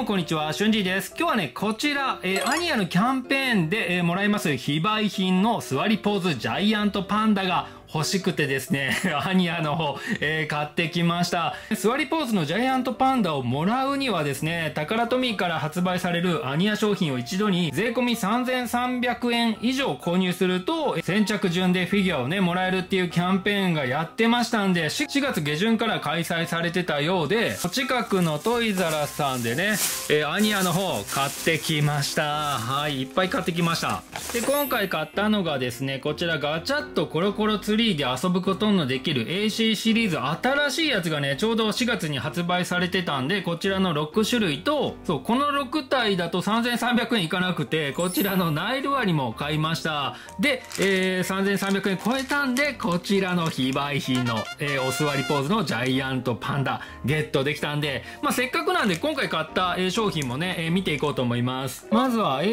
もこんにちは、しゅんじいです。今日はね、こちら、アニヤのキャンペーンで、もらえます非売品の座りポーズジャイアントパンダが欲しくてですね、アニヤの方、買ってきました。座りポーズのジャイアントパンダをもらうにはですね、タカラトミーから発売されるアニヤ商品を一度に税込み3300円以上購入すると、先着順でフィギュアをね、もらえるっていうキャンペーンがやってましたんで、4月下旬から開催されてたようで、お近くのトイザらスさんでね、アニヤの方買ってきました。はい、いっぱい買ってきました。で、今回買ったのがですね、こちらガチャッとコロコロツリーで遊ぶことのできる AC シリーズ新しいやつがね、ちょうど4月に発売されてたんで、こちらの6種類と、そう、この6体だと3300円いかなくて、こちらのナイルワニも買いました。で、3300円超えたんで、こちらの非売品の、お座りポーズのジャイアントパンダゲットできたんで、まあ、せっかくなんで今回買った、商品もね、見ていこうと思います。まずは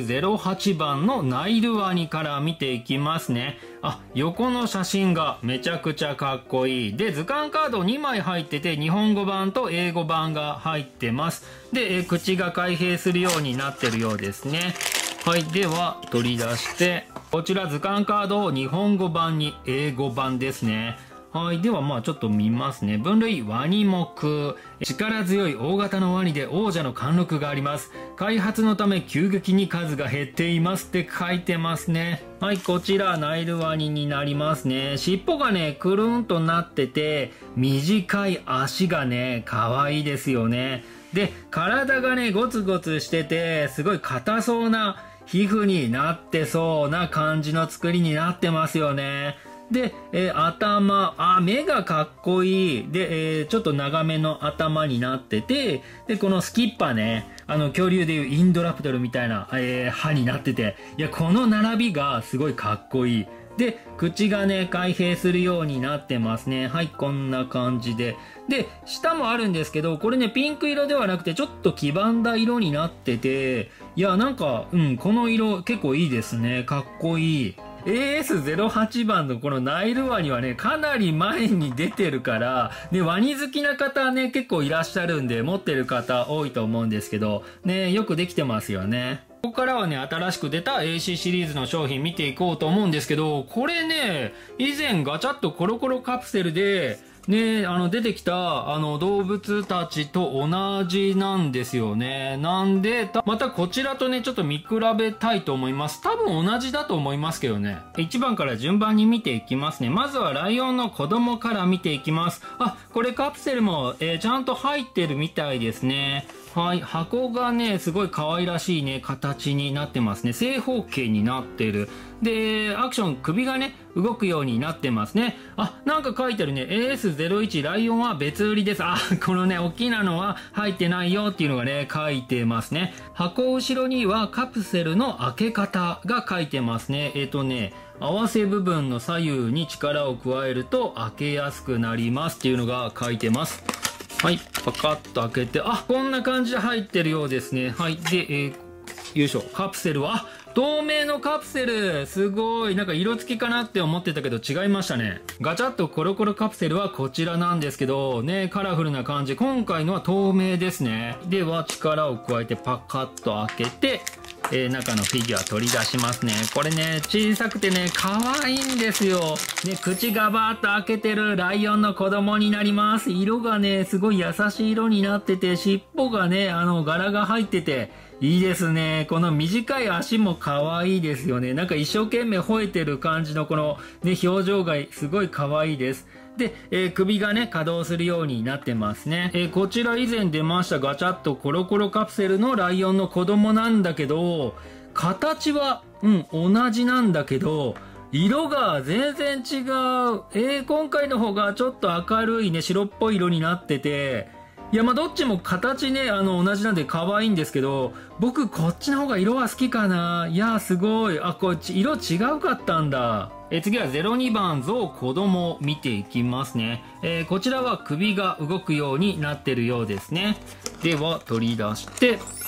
AS08 番のナイルワニから見ていきますね。あ、横の写真がめちゃくちゃかっこいい。で、図鑑カード2枚入ってて、日本語版と英語版が入ってます。で、口が開閉するようになってるようですね。はい、では取り出して、こちら図鑑カードを日本語版に英語版ですね。はい。では、まあちょっと見ますね。分類、ワニ目。力強い大型のワニで王者の貫禄があります。開発のため急激に数が減っていますって書いてますね。はい。こちら、ナイルワニになりますね。尻尾がね、くるんとなってて、短い足がね、可愛いですよね。で、体がね、ゴツゴツしてて、すごい硬そうな皮膚になってそうな感じの作りになってますよね。で、頭、目がかっこいい。で、ちょっと長めの頭になってて、で、このスキッパね、恐竜でいうインドラプトルみたいな、歯になってて、いや、この並びがすごいかっこいい。で、口がね、開閉するようになってますね。はい、こんな感じで。で、舌もあるんですけど、これね、ピンク色ではなくて、ちょっと黄ばんだ色になってて、いや、なんか、この色結構いいですね。かっこいい。AS08 番のこのナイルワニはね、かなり前に出てるから、ね、ワニ好きな方ね、結構いらっしゃるんで、持ってる方多いと思うんですけど、ね、よくできてますよね。ここからはね、新しく出た AC シリーズの商品見ていこうと思うんですけど、これね、以前ガチャッとコロコロカプセルで、ね、出てきた、動物たちと同じなんですよね。なんで、またこちらとね、ちょっと見比べたいと思います。多分同じだと思いますけどね。1番から順番に見ていきますね。まずはライオンの子供から見ていきます。あ、これカプセルも、ちゃんと入ってるみたいですね。はい。箱がね、すごい可愛らしいね、形になってますね。正方形になってる。で、アクション、首がね、動くようになってますね。あ、なんか書いてるね。AS01 ライオンは別売りです。あ、このね、大きなのは入ってないよっていうのがね、書いてますね。箱後ろにはカプセルの開け方が書いてますね。合わせ部分の左右に力を加えると開けやすくなりますっていうのが書いてます。はい、パカッと開けて、あ、こんな感じで入ってるようですね。はい、で、よいしょ、カプセルは、透明のカプセルすごいなんか色付きかなって思ってたけど違いましたね。ガチャッとコロコロカプセルはこちらなんですけどね、カラフルな感じ。今回のは透明ですね。では力を加えてパカッと開けて、中のフィギュア取り出しますね。これね、小さくてね、可愛いんですよ。ね、口がバーッと開けてるライオンの子供になります。色がね、すごい優しい色になってて、尻尾がね、柄が入ってて、いいですね。この短い足も可愛いですよね。なんか一生懸命吠えてる感じのこのね、表情がすごい可愛いです。で、首がね、稼働するようになってますね。こちら以前出ましたガチャッとコロコロカプセルのライオンの子供なんだけど、形は、同じなんだけど、色が全然違う。今回の方がちょっと明るいね、白っぽい色になってて、いや、まあ、どっちも形ね、同じなんで可愛いんですけど、僕、こっちの方が色は好きかな。いや、すごい。あ、こっち、色違うかったんだ。次は02番ゾウ子供を見ていきますね。こちらは首が動くようになってるようですね。では、取り出して、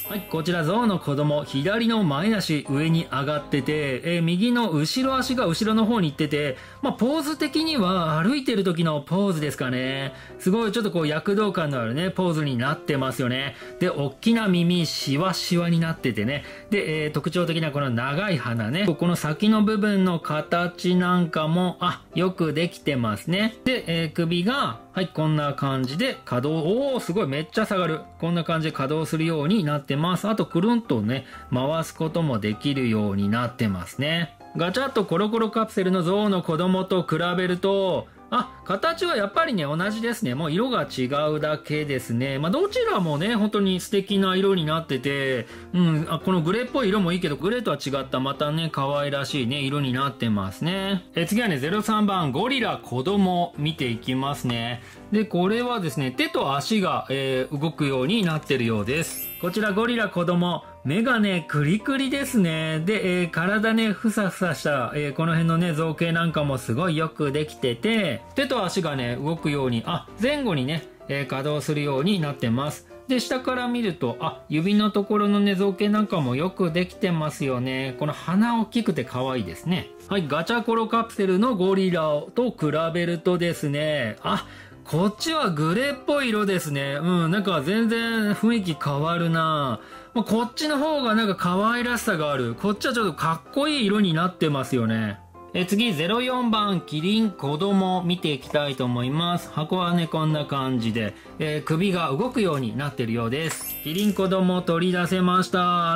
はい、こちら象の子供、左の前足上に上がってて、右の後ろ足が後ろの方に行ってて、ポーズ的には歩いてる時のポーズですかね。すごいちょっとこう躍動感のあるね、ポーズになってますよね。で、大きな耳、シワシワになっててね。で、特徴的なこの長い鼻ね。この先の部分の形なんかも、よくできてますね。で、首が、はい、こんな感じで稼働、すごいめっちゃ下がる。こんな感じで稼働するようになってます。あと、くるんとね、回すこともできるようになってますね。ガチャッとコロコロカプセルの象の子供と比べると、形はやっぱりね、同じですね。もう色が違うだけですね。どちらもね、本当に素敵な色になってて、このグレーっぽい色もいいけど、グレーとは違ったまたね、可愛らしいね、色になってますね。次はね、03番、ゴリラ子供見ていきますね。で、これはですね、手と足が、動くようになってるようです。こちらゴリラ子供、目がね、クリクリですね。で、体ね、ふさふさした、この辺のね、造形なんかもすごいよくできてて、手と足がね、動くように、前後にね、稼働するようになってます。で、下から見ると、指のところのね、造形なんかもよくできてますよね。この鼻大きくて可愛いですね。はい、ガチャコロカプセルのゴリラと比べるとですね、こっちはグレーっぽい色ですね。なんか全然雰囲気変わるな。こっちの方がなんか可愛らしさがある。こっちはちょっとかっこいい色になってますよね。次、04番、キリン子供見ていきたいと思います。箱はね、こんな感じで、首が動くようになってるようです。キリン子供取り出せました。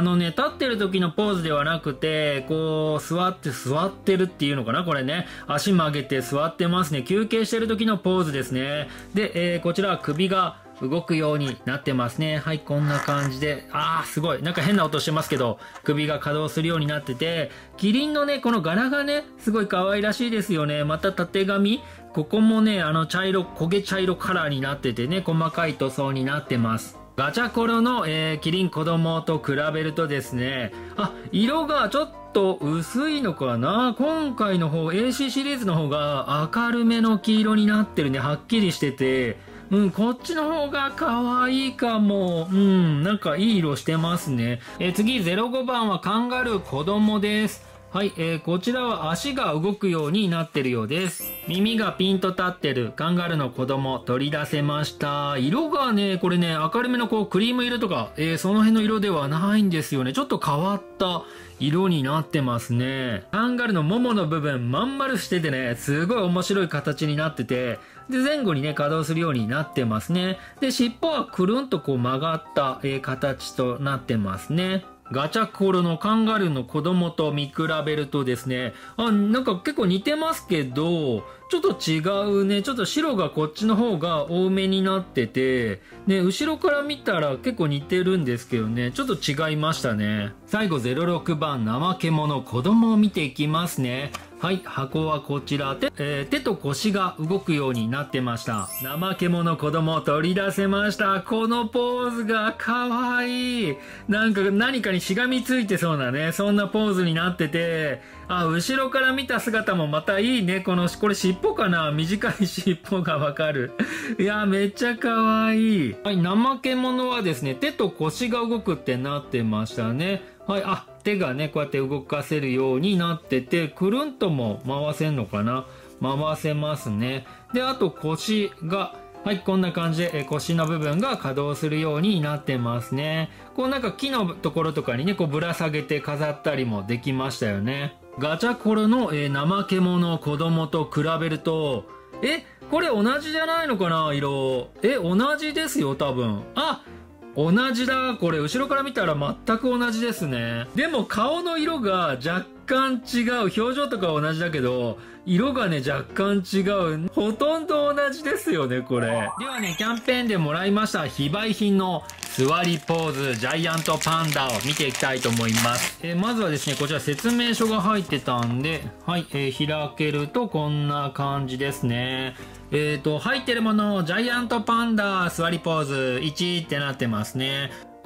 立ってる時のポーズではなくて、こう、座ってるっていうのかなこれね。足曲げて座ってますね。休憩してる時のポーズですね。で、こちらは首が動くようになってますね。はい、こんな感じで。すごい。なんか変な音してますけど、首が稼働するようになってて、キリンのね、この柄がね、すごい可愛らしいですよね。また縦紙。ここもね、焦げ茶色カラーになっててね、細かい塗装になってます。ガチャコロの、キリン子供と比べるとですね、色がちょっと薄いのかな。今回の方、AC シリーズの方が明るめの黄色になってるね。はっきりしてて、こっちの方が可愛いかも。なんかいい色してますね。次、05番はカンガルー子供です。はい、こちらは足が動くようになってるようです。耳がピンと立ってるカンガルーの子供取り出せました。色がね、これね、明るめのこうクリーム色とか、その辺の色ではないんですよね。ちょっと変わった色になってますね。カンガルーのももの部分まん丸しててね、すごい面白い形になってて、で、前後にね、稼働するようになってますね。で、尻尾はくるんとこう曲がった、形となってますね。ガチャコロのカンガルーの子供と見比べるとですね、なんか結構似てますけど、ちょっと違うね。ちょっと白がこっちの方が多めになってて、ね、後ろから見たら結構似てるんですけどね、ちょっと違いましたね。最後06番、怠け者子供を見ていきますね。はい、箱はこちらで、手と腰が動くようになってました。怠け者子供を取り出せました。このポーズが可愛い。なんか何かにしがみついてそうなね、そんなポーズになってて、後ろから見た姿もまたいいね。これ尻尾かな？短い尻尾がわかる。いや、めっちゃ可愛い。はい、怠け者はですね、手と腰が動くってなってましたね。はい、手がね、こうやって動かせるようになってて、くるんとも回せんのかな？回せますね。で、あと腰が、はい、こんな感じで、腰の部分が稼働するようになってますね。こうなんか木のところとかにね、こうぶら下げて飾ったりもできましたよね。ガチャコロの、怠け者子供と比べると、これ同じじゃないのかな？色。同じですよ、多分。同じだ。これ後ろから見たら全く同じですね。でも顔の色が若干違う。表情とかは同じだけど、色がね、若干違う。ほとんど同じですよね、これ。ではね、キャンペーンでもらいました非売品の座りポーズジャイアントパンダを見ていきたいと思います。まずはですね、こちら説明書が入ってたんで、はい、開けるとこんな感じですね。入ってるもの、ジャイアントパンダ座りポーズ1ってなってますね。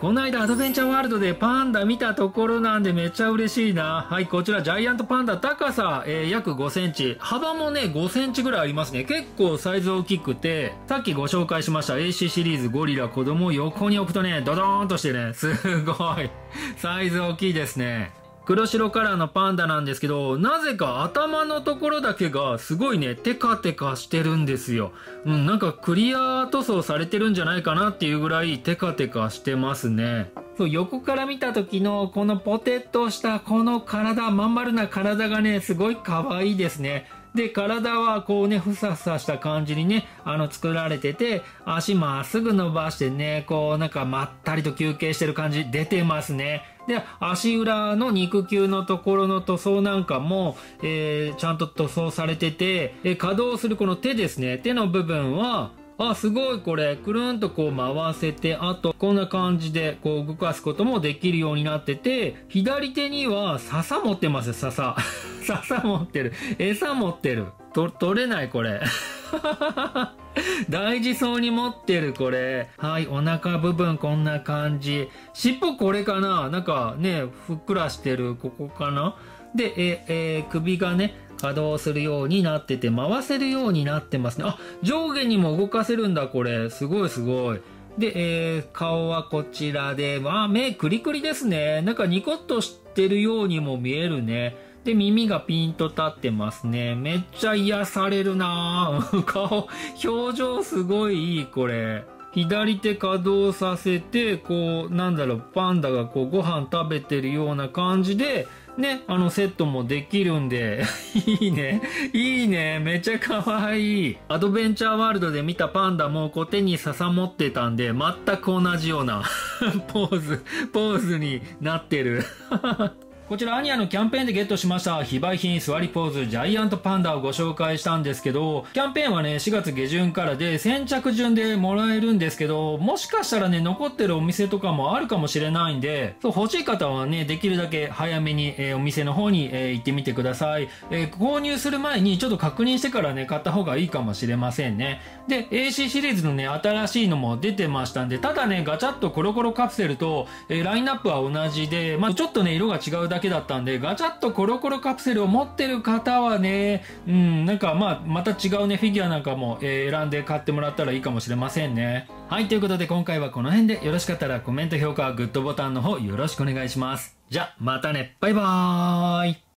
この間アドベンチャーワールドでパンダ見たところなんでめっちゃ嬉しいな。はい、こちらジャイアントパンダ、高さ、約5センチ。幅もね、5センチぐらいありますね。結構サイズ大きくて、さっきご紹介しました AC シリーズゴリラ子供を横に置くとね、ドドーンとしてね、すごい。サイズ大きいですね。黒白カラーのパンダなんですけど、なぜか頭のところだけがすごいね、テカテカしてるんですよ。なんかクリア塗装されてるんじゃないかなっていうぐらいテカテカしてますね。そう、横から見た時のこのポテッとしたこの体、まん丸な体がね、すごい可愛いですね。で、体はこうね、ふさふさした感じにね、作られてて、足まっすぐ伸ばしてね、こうなんかまったりと休憩してる感じ出てますね。で、足裏の肉球のところの塗装なんかも、ちゃんと塗装されてて、稼働するこの手ですね。手の部分は、すごいこれ、くるんとこう回せて、あと、こんな感じでこう動かすこともできるようになってて、左手には笹持ってます、笹。笹持ってる。餌持ってる。取れない、これ。大事そうに持ってる、これ。はい、お腹部分こんな感じ。尻尾これかな？なんかね、ふっくらしてる、ここかな？で、首がね、稼働するようになってて、回せるようになってますね。上下にも動かせるんだ、これ。すごいすごい。で、顔はこちらで、目クリクリですね。なんかニコッとしてるようにも見えるね。で、耳がピンと立ってますね。めっちゃ癒されるなぁ。顔、表情すごいいい、これ。左手稼働させて、こう、なんだろう、パンダがこう、ご飯食べてるような感じで、ね、セットもできるんで、いいね。いいね。めっちゃ可愛い。アドベンチャーワールドで見たパンダも、こう手に笹持ってたんで、全く同じようなポーズになってる。こちらアニヤのキャンペーンでゲットしました非売品座りポーズジャイアントパンダをご紹介したんですけど、キャンペーンはね4月下旬からで先着順でもらえるんですけど、もしかしたらね残ってるお店とかもあるかもしれないんで、そう欲しい方はねできるだけ早めに、お店の方に、行ってみてください。購入する前にちょっと確認してからね買った方がいいかもしれませんね。で AC シリーズのね新しいのも出てましたんで、ただねガチャッとコロコロカプセルと、ラインナップは同じで、ちょっとね色が違うだけだったんで、ガチャッとコロコロカプセルを持ってる方はね、なんかまた違うねフィギュアなんかも、選んで買ってもらったらいいかもしれませんね。はい、ということで今回はこの辺で、よろしかったらコメント評価グッドボタンの方よろしくお願いします。じゃまたね、バイバーイ。